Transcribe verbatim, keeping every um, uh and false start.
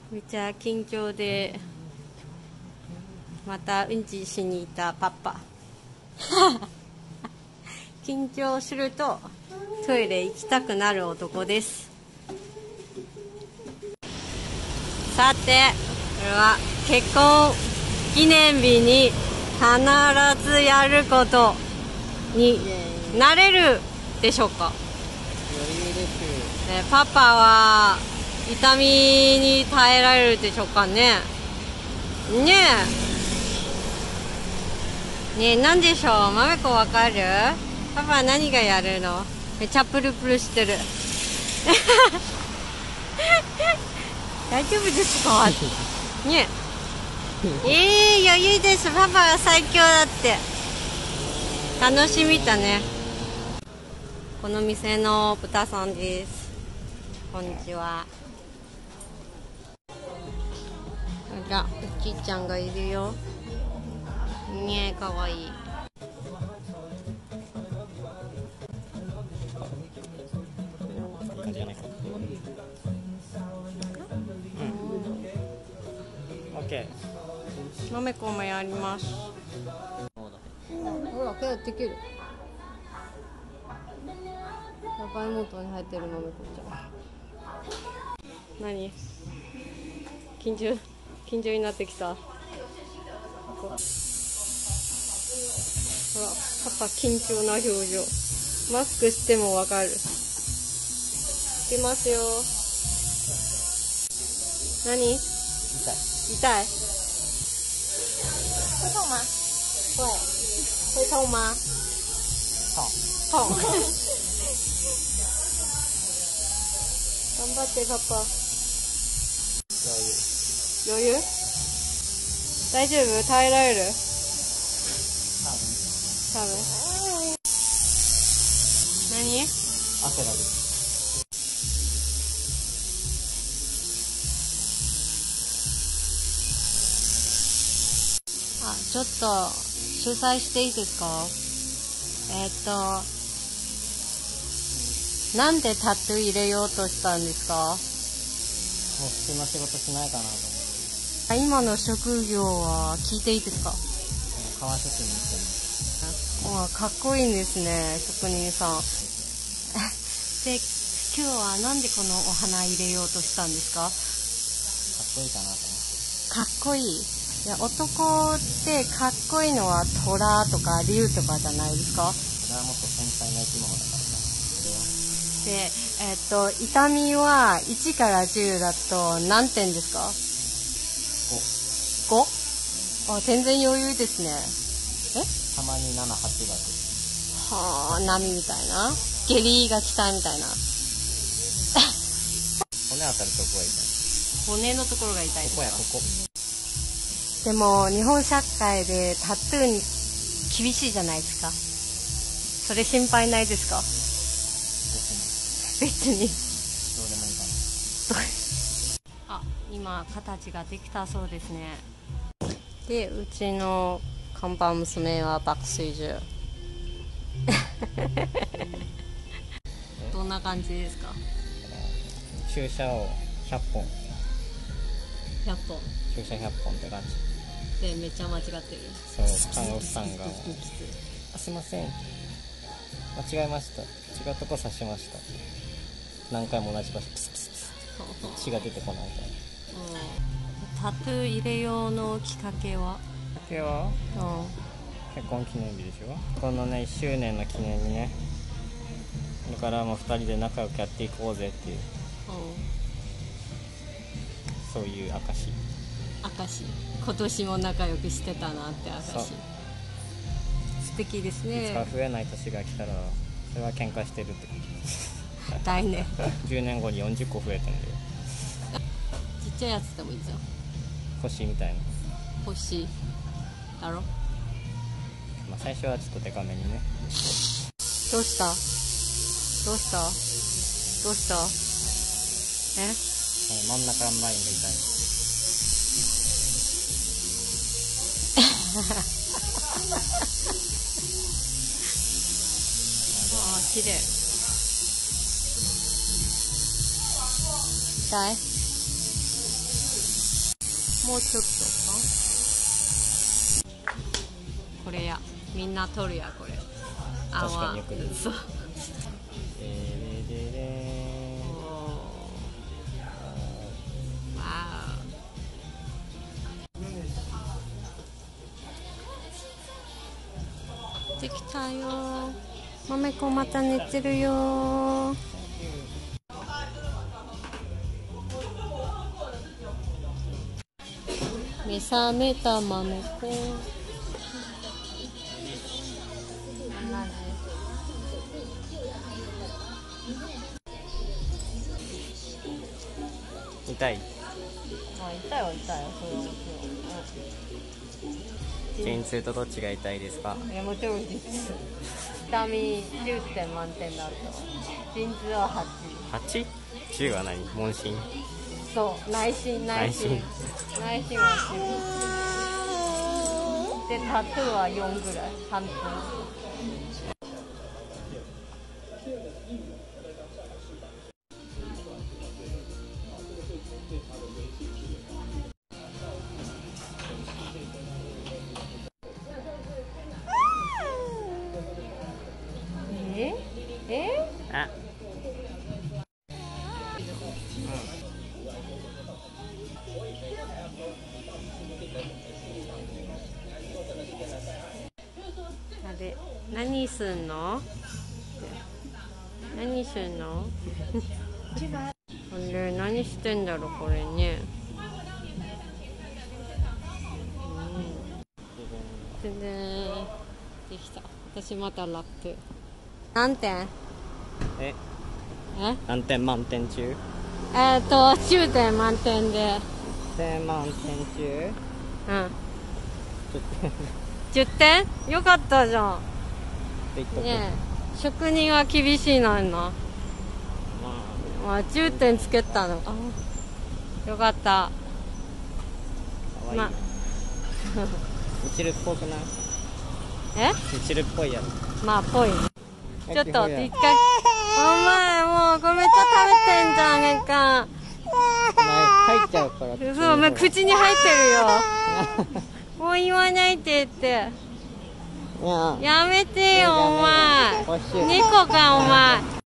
めっちゃ緊張でまたうんちしに行ったパパ緊張するとトイレ行きたくなる男です。さて、これは結婚記念日に必ずやることになれるでしょうか。 余裕です。 ね、パパは痛みに耐えられるでしょうかね。ねえねえ、なんでしょう。まめこわかる？パパは何がやるの？めっちゃプルプルしてる大丈夫ですかねええー、余裕です。パパは最強だって。楽しみだね。この店の豚さんです。こんにちは。あら、おじいちゃんがいるよ。ねえ、かわいい。 じゃないか。うん。オッケー。まめこもやります。ほら、手できる。赤い元に入ってるまめこちゃん。何？緊張、緊張になってきた。ほら、パパ緊張な表情。マスクしてもわかる。いきますよ。何？ 痛い。 痛い？会痛吗？会。会痛吗？痛。痛。頑張ってパパ。余裕？大丈夫？耐えられる？多分。何？ 汗が出る。 あ、ちょっと取材していいですか？えー、っとなんでタトゥー入れようとしたんですか？ もう普通の仕事しないかなと思って。 今の職業は聞いていいですか？ 革職人してます。 かっこいいんですね、職人さんで、今日はなんでこのお花入れようとしたんですか？ かっこいいかなと思って。 かっこいい。いや、男ってかっこいいのは虎とか竜とかじゃないですか？ それはもっと繊細な生き物だからさ。 で、えー、っと痛みはいちからじゅうだと何点ですか？ご。ご？あ、全然余裕ですね。え？ たまになな、はちがく。 はあ、波みたいな。下痢が来たみたいな。 骨当たるとこが痛い。 骨のところが痛いですか？ ここやここ。 でも日本社会でタトゥーに厳しいじゃないですか。それ心配ないですか？別に。 どうでもいいかな。 あ、今形ができたそうですね。で、うちの看板娘は爆睡中どんな感じですか？ 注射をひゃっぽん。 ひゃっぽん。 注射ひゃっぽんって感じで、めっちゃ間違ってる。 そう、看護師さんがあ、すいません、間違えました、違うとこ刺しました、何回も同じ場所ピスピスピス血が出てこないから。 タトゥー入れようのきっかけは？ きっかけは、うん、結婚記念日でしょ。このねいっしゅうねんの記念にね、だからもうふたりで仲良くやっていこうぜっていう、うん、そういう証。 証。今年も仲良くしてたなって証。素敵ですね。 いつか増えない年が来たらそれは喧嘩してるってことだいねじゅうねんごによんじゅっこ増えてんだよ。 ちっちゃいやつでもいいじゃん。 星みたいな。 星だろ。 まあ最初はちょっとデカめにね。 どうしたどうしたどうしたえ？ 真ん中のラインが痛い。 ああ、綺麗。痛い？ もうちょっとか。これや、みんな取るやこれ。あ確かによく出る。 そう。 でれれれーん。 わー。できたよー。まめこまた寝てるよー。目覚めたまめこ。 痛い。 あ、痛いは痛いよ、それはもちろん。 陣痛とどっちが痛いですか？ いや、もちろん陣痛。痛みじゅってん満点だと。陣痛ははち。 はち？ じゅう は何？問診？ そう内心内心内心はじゅうでタトゥーはよんぐらい半分。ええあ、 あれ何すんの？何すんの？これ何してんだろこれね。うん。でねできた。私またラップ。何点？ え、 え？ 何点満点中？ えっときゅうてん満点で。 点満点中？ うん。じゅってん？よかったじゃん。 って言っとく。 ねえ、職人は厳しいのにな。 ままあじゅってんつけたの。あ、よかった。 あ、かわいい。 まみちるっぽくない？ え？ みちるっぽいやつ。 まあぽいね。ちょっと一回。お前もうこれめっちゃ食べてんじゃんなんか。 お前入っちゃうから。 そう、お前口に入ってるよ。もう言わないでって。 いや、 やめてよお前。 欲しい。 猫かお前。